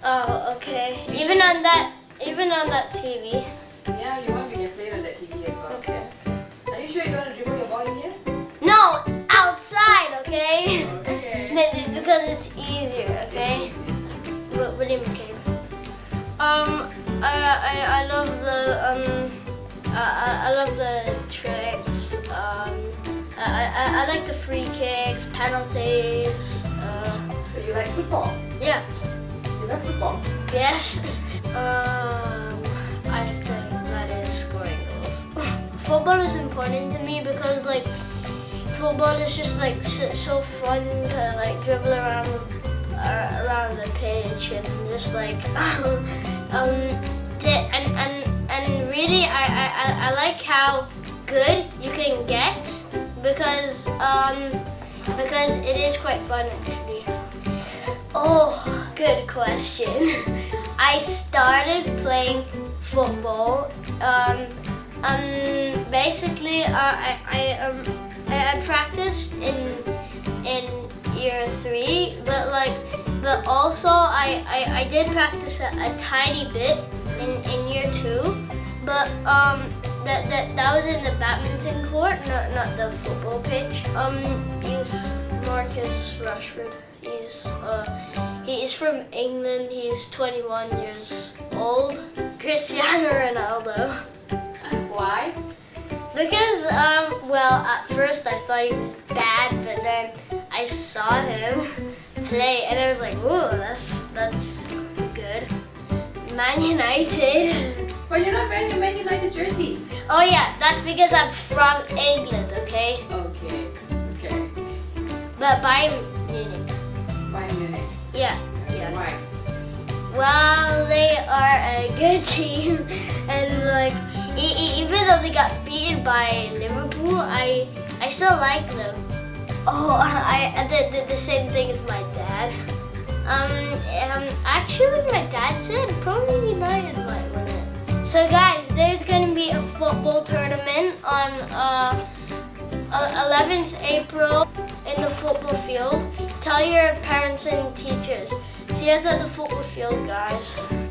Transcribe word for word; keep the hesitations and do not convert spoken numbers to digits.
Oh, okay. Even on that, even on that T V. Yeah, you won't be playing on that T V as well. Okay. Are you sure you don't want to dribble your ball in here? No, outside, okay? Okay. Because it's easier, okay? William McCabe. Um, I, I, I love the, um, I, I love the tricks. Um, I, I, I like the free kicks, penalties. Uh, so you like football? Yeah. You love football? Yes. Um, I think that is scoring goals. Football is important to me because, like, football is just like so, so fun to like dribble around uh, around the pitch and just like um to, and and and really I, I I like how good you can get because um because it is quite fun actually. Oh, good question. I started playing football. Um, um, basically, uh, I I um I, I practiced in in year three, but like but also I I, I did practice a, a tiny bit in in year two, but um that that that was in the badminton court, not not the football pitch. Um, he's Marcus Rashford. He's uh, he is from England. He's twenty-one years old. Cristiano Ronaldo. Why? Because um, well, at first I thought he was bad, but then I saw him play, and I was like, "Ooh, that's that's good." Man United. But you're not wearing a Man United jersey. Oh yeah, that's because I'm from England. Okay. Okay. Okay. But Bayern Munich. Bayern Munich. Yeah. Okay, Yeah. why? Well, they are a good team, and like e e even though they got beaten by Liverpool, I I still like them. Oh, I the the, the same thing as my dad. Um, um, actually, my dad said probably United might win it. So guys, there's gonna be a football tournament on uh eleventh April in the football field. Tell your parents and teachers. See us at the football field, guys.